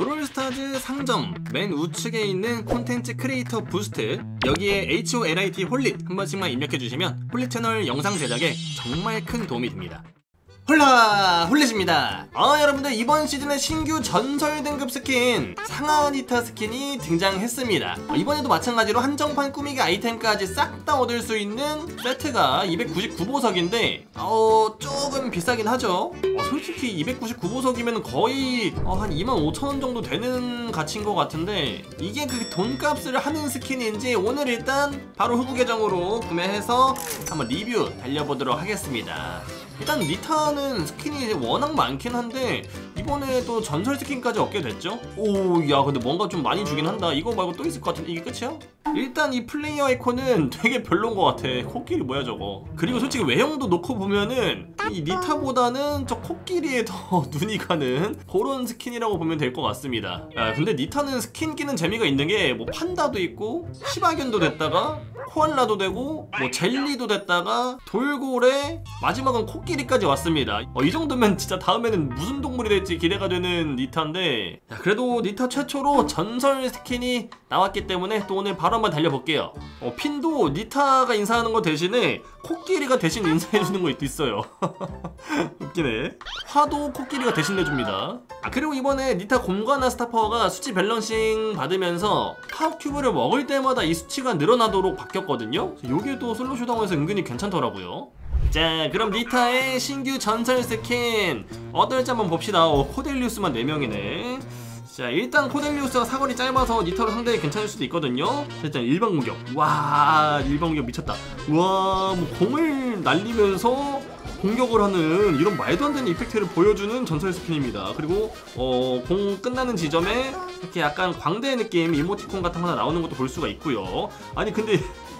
브롤스타즈 상점 맨 우측에 있는 콘텐츠 크리에이터 부스트, 여기에 HOLIT 홀릿 한 번씩만 입력해주시면 홀릿 채널 영상 제작에 정말 큰 도움이 됩니다. 홀라! 홀릿입니다. 여러분들, 이번 시즌에 신규 전설 등급 스킨 상하 니타 스킨이 등장했습니다. 이번에도 마찬가지로 한정판 꾸미기 아이템까지 싹 다 얻을 수 있는 세트가 299보석인데 조금 비싸긴 하죠. 솔직히 299보석이면 거의 한 25,000원 정도 되는 가치인 것 같은데, 이게 그 돈값을 하는 스킨인지 오늘 일단 바로 후보 계정으로 구매해서 한번 리뷰 달려보도록 하겠습니다. 일단 니타는 스킨이 이제 워낙 많긴 한데 이번에 또 전설 스킨까지 얻게 됐죠? 야 근데 뭔가 좀 많이 주긴 한다. 이거 말고 또 있을 것 같은데 이게 끝이야? 일단 이 플레이어 아이콘은 되게 별론 것 같아. 코끼리 뭐야 저거. 그리고 솔직히 외형도 놓고 보면은 이 니타보다는 저 코끼리에 더 눈이 가는 그런 스킨이라고 보면 될 것 같습니다. 근데 니타는 스킨 끼는 재미가 있는 게 뭐 판다도 있고 시바견도 됐다가 코알라도 되고 뭐 젤리도 됐다가 돌고래, 마지막은 코끼리까지 왔습니다. 이 정도면 진짜 다음에는 무슨 동물이 될지 기대가 되는 니타인데, 그래도 니타 최초로 전설 스킨이 나왔기 때문에 또 오늘 바로 한번 달려볼게요. 핀도 니타가 인사하는 거 대신에 코끼리가 대신 인사해주는 거 있어요. 웃기네. 화도 코끼리가 대신 내줍니다. 그리고 이번에 니타 공간화 스타파워가 수치 밸런싱 받으면서 파워 큐브를 먹을 때마다 이 수치가 늘어나도록 바뀌었거든요. 요게 또 솔로 쇼다운에서 은근히 괜찮더라고요. 자, 그럼 니타의 신규 전설 스킨 어떨지 한번 봅시다. 코델리우스만 4명이네. 자, 일단 코델리우스가 사거리 짧아서 니타로 상당히 괜찮을 수도 있거든요. 일단 일반 공격. 와, 일반 공격 미쳤다. 와, 뭐 공을 날리면서 공격을 하는 이런 말도 안 되는 이펙트를 보여주는 전설 스킨입니다. 그리고 공 끝나는 지점에 이렇게 약간 광대 느낌 이모티콘 같은 거 하나 나오는 것도 볼 수가 있고요. 아니 근데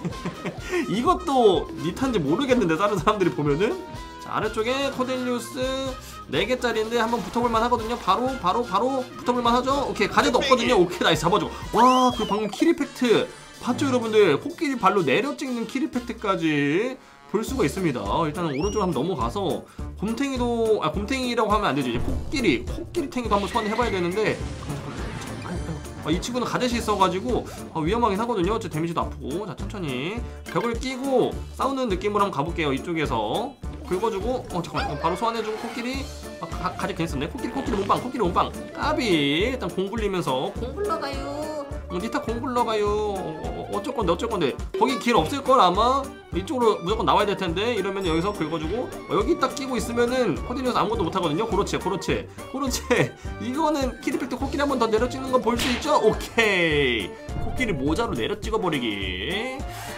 이것도 니타인지 모르겠는데 다른 사람들이 보면은. 자, 아래쪽에 코델리우스 4개짜리인데 한번 붙어볼만 하거든요. 바로 붙어볼만 하죠. 오케이, 가제도 없거든요. 오케이, 나이스, 잡아주고. 와, 그 방금 킬 이펙트 봤죠 여러분들? 코끼리 발로 내려 찍는 킬 이펙트까지 볼 수가 있습니다. 일단은 오른쪽으로 한번 넘어가서 곰탱이도, 곰탱이라고 하면 안 되죠. 이제 코끼리 탱이도 한번 소환해봐야 되는데, 이 친구는 가젯이 있어가지고 위험하긴 하거든요. 저 데미지도 아프고. 자, 천천히 벽을 끼고 싸우는 느낌으로 한번 가볼게요. 이쪽에서 긁어주고, 잠깐만, 바로 소환해주고. 코끼리 가젯 괜히 썼네. 코끼리 몸빵 까비. 일단 공 굴리면서 공 굴러가요. 니타 공 굴러가요. 어쩔 건데 거기 길 없을걸 아마. 이쪽으로 무조건 나와야 될 텐데. 이러면 여기서 긁어주고, 여기 딱 끼고 있으면은 코딜리우스 아무것도 못하거든요. 그렇지. 이거는 킬이펙트 코끼리 한 번 더 내려 찍는 거 볼 수 있죠? 오케이, 코끼리 모자로 내려 찍어버리기.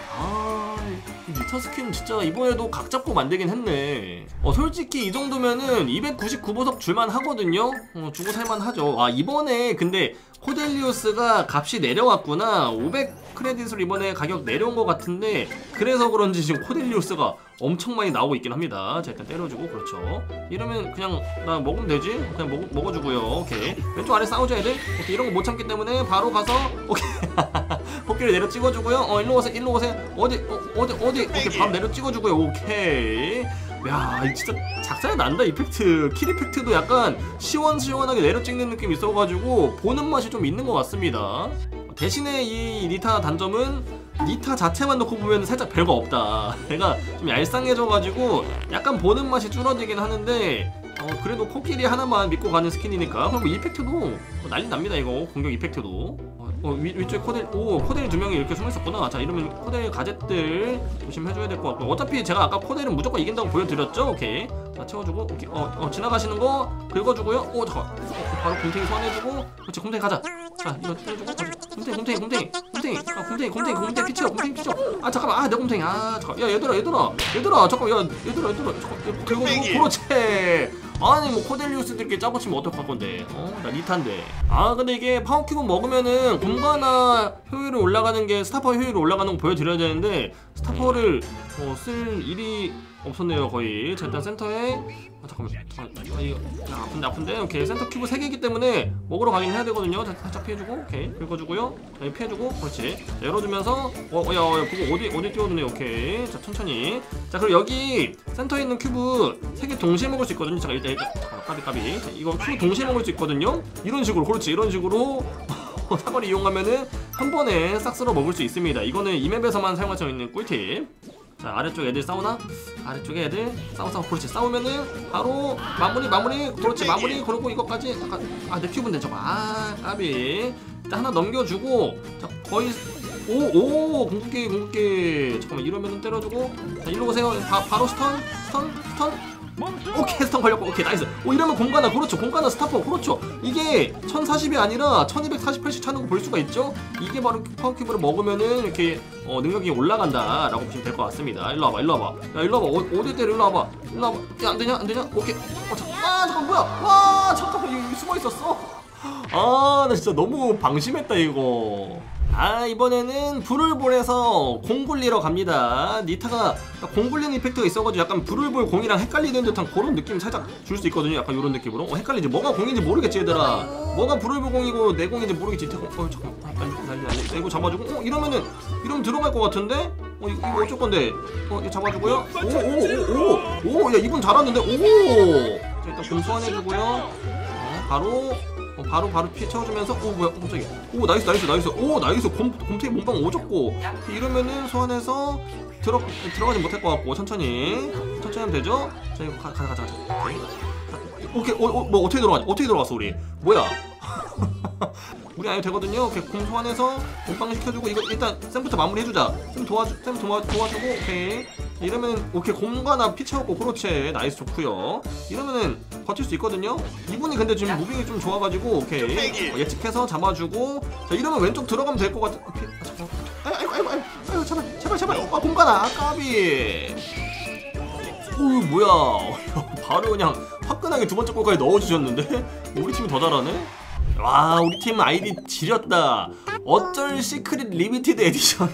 니타 스킨 진짜 이번에도 각 잡고 만들긴 했네. 솔직히 이 정도면은 299보석 줄만 하거든요. 주고 살만 하죠. 이번에 근데 코델리우스가 값이 내려왔구나. 500크레딧으로 이번에 가격 내려온 것 같은데, 그래서 그런지 지금 코델리우스가 엄청 많이 나오고 있긴 합니다. 자, 일단 때려주고. 그렇죠. 이러면 그냥 나 먹으면 되지. 그냥 먹어주고요. 오케이, 왼쪽 아래 싸워줘야 돼. 오케이, 이런 거 못 참기 때문에 바로 가서 오케이 코끼리 내려 찍어주고요. 일로 오세요. 어디 오케이, 바로 내려 찍어주고요. 오케이. 야, 진짜 작살이 난다. 이펙트, 킬 이펙트도 약간 시원시원하게 내려 찍는 느낌이 있어가지고 보는 맛이 좀 있는 것 같습니다. 대신에 이 니타 단점은 니타 자체만 놓고 보면 살짝 별거 없다. 얘가 좀 얄쌍해져가지고 약간 보는 맛이 줄어들긴 하는데, 그래도 코끼리 하나만 믿고 가는 스킨이니까. 그럼 이펙트도 난리 납니다. 이거 공격 이펙트도. 위쪽에 코델 2명이 이렇게 숨어있었구나. 자, 이러면 코델 가젯들 조심해줘야 될 것 같고, 어차피 제가 아까 코델은 무조건 이긴다고 보여드렸죠? 오케이. 자, 채워주고. 오케이. 지나가시는 거 긁어주고요. 잠깐. 바로 곰탱이 소환해주고. 그렇지, 곰탱이 가자. 자, 이거 때려주고. 곰탱이 피쳐. 잠깐만. 내 곰탱이. 잠깐. 야, 얘들아. 잠깐. 얘들아. 잠깐. 긁어주고. 그렇지. 아니 뭐 코델리우스들끼리 짜고 치면 어떡할 건데. 나 니타인데. 근데 이게 파워큐브 먹으면은 공간화 효율이 올라가는 게, 스타파워 효율이 올라가는 거 보여드려야 되는데, 스타파워를 쓸 일이 없었네요 거의. 자 일단 센터에 잠깐만 이거 아픈데 오케이. 센터 큐브 3개이기 때문에 먹으러 가긴 해야 되거든요. 자, 살짝 피해주고 오케이 긁어주고요. 자 피해주고 그렇지. 자, 열어주면서 야 그거 어디 띄워두네. 오케이. 자 천천히. 자 그리고 여기 센터에 있는 큐브 3개 동시에 먹을 수 있거든요. 자 일단 까비. 자, 이거 큐브 동시에 먹을 수 있거든요. 이런 식으로 그렇지. 이런 식으로 사거리 이용하면은 한 번에 싹 쓸어 먹을 수 있습니다. 이거는 이 맵에서만 사용할 수 있는 꿀팁. 자 아래쪽 애들 싸우나? 아래쪽에 애들 싸워 그렇지. 싸우면은 바로 마무리 그렇지. 마무리 그러고 이거까지 약간 내 큐브인데 저거 까비. 일단 하나 넘겨주고 자 거의 오 궁극기 잠깐만 이러면은 때려주고 자 일로 오세요. 바로 스턴 오케이 스턴 걸렸고 오케이 나이스. 이러면 공간화 그렇죠. 공간화 스타퍼 그렇죠. 이게 1040이 아니라 1248씩 차는 거 볼 수가 있죠. 이게 바로 파워큐브를 먹으면은 이렇게 능력이 올라간다 라고 보시면 될 것 같습니다. 일로 와봐 야 일로 와봐 어디 때려. 일로 와봐 야 안되냐 오케이. 잠깐 뭐야 잠깐만 여기 숨어있었어. 나 진짜 너무 방심했다 이거. 이번에는 불을 볼에서 공 굴리러 갑니다. 니타가 공 굴리는 이펙트가 있어가지고 약간 불을 볼 공이랑 헷갈리는 듯한 그런 느낌 살짝 줄 수 있거든요. 약간 이런 느낌으로. 헷갈리지. 뭐가 공인지 모르겠지 얘들아. 뭐가 불을 볼 공이고 내 공인지 모르겠지. 잠깐만 이거 잡아주고 이러면 들어갈 것 같은데? 이거 어쩔 건데? 이거 잡아주고요. 야 이분 잘하는데? 자 일단 공 소환해주고요. 바로 피해 채워주면서 뭐야 갑자기 나이스 나이스 곰탱이 몸빵 오졌고 이러면은 소환해서 들어가지 못할 것 같고 천천히 하면 되죠? 자 이거 가자 오케이 뭐 어떻게 들어갔어 우리 뭐야 우리 아니면 되거든요. 오케이 곰 소환해서 몸빵 시켜주고 이거 일단 쌤부터 마무리 해주자. 쌤 도와주고 오케이 이러면은 오케이 곰과나 피 채웠고 그렇지 나이스 좋구요. 이러면은 버틸 수 있거든요. 이분이 근데 지금 무빙이 좀 좋아가지고 오케이 예측해서 잡아주고 자 이러면 왼쪽 들어가면 될 것 같아. 잠깐만 제발 곰과나 까비. 뭐야 바로 그냥 화끈하게 두 번째 골까지 넣어주셨는데 우리 팀이 더 잘하네. 와 우리 팀 아이디 지렸다. 어쩔 시크릿 리미티드 에디션.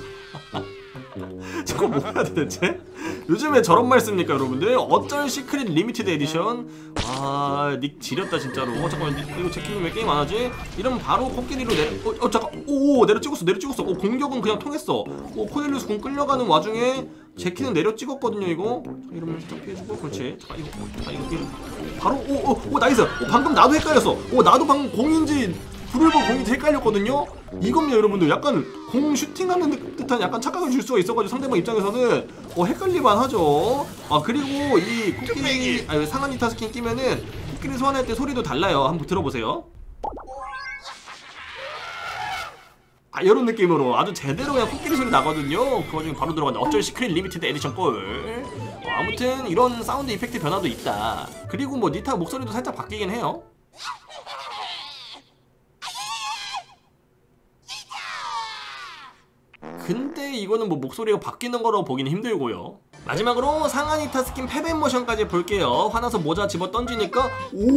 저거 뭐야 도대체? 요즘에 저런 말 씁니까 여러분들? 어쩔 시크릿 리미티드 에디션. 닉 지렸다 진짜로. 잠깐만 이거 제키는 왜 게임 안 하지? 이러면 바로 코끼리로 잠깐 내려 찍었어. 공격은 그냥 통했어. 코넬리우스 공 끌려가는 와중에 제키는 내려 찍었거든요 이거. 이러면 살짝 피해주고 그렇지. 이거 바로 나이스. 방금 나도 헷갈렸어. 나도 방금 공인지 불을 볼 공인지 헷갈렸거든요. 이겁니다 여러분들. 약간 공 슈팅하는 듯한 약간 착각을 줄 수가 있어가지고 상대방 입장에서는 헷갈릴만 하죠. 그리고 이 코끼리 상한이타 스킨 끼면은 코끼리 소환할 때 소리도 달라요. 한번 들어보세요. 이런 느낌으로 아주 제대로 그냥 코끼리 소리 나거든요. 그 와중에 바로 들어간다. 어쩔 시크릿 리미티드 에디션 꼴. 아무튼 이런 사운드 이펙트 변화도 있다. 그리고 뭐 니타 목소리도 살짝 바뀌긴 해요. 근데 이거는 뭐 목소리가 바뀌는 거라고 보기는 힘들고요. 마지막으로 상하니타 스킨 패배 모션까지 볼게요. 화나서 모자 집어 던지니까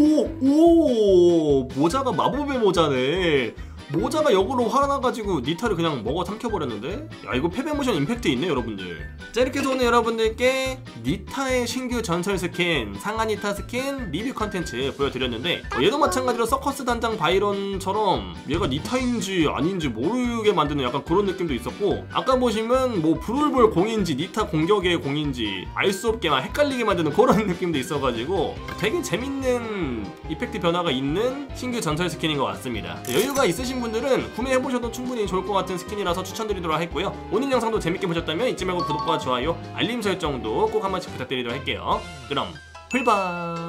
모자가 마법의 모자네. 모자가 역으로 화나가지고 니타를 그냥 먹어 삼켜버렸는데? 야 이거 패배 모션 임팩트 있네 여러분들. 자 이렇게 해서 오늘 여러분들께 니타의 신규 전설 스킨 상하니타 스킨 리뷰 컨텐츠 보여드렸는데 얘도 마찬가지로 서커스 단장 바이런처럼 얘가 니타인지 아닌지 모르게 만드는 약간 그런 느낌도 있었고 아까 보시면 뭐 브룰볼 공인지 니타 공격의 공인지 알 수 없게 막 헷갈리게 만드는 그런 느낌도 있어가지고 되게 재밌는 이펙트 변화가 있는 신규 전설 스킨인 것 같습니다. 여유가 있으신 분들은 구매해보셔도 충분히 좋을 것 같은 스킨이라서 추천드리도록 했고요. 오늘 영상도 재밌게 보셨다면 잊지 말고 구독과 좋아요, 알림 설정도 꼭 한 번씩 부탁드리도록 할게요. 그럼 풀바.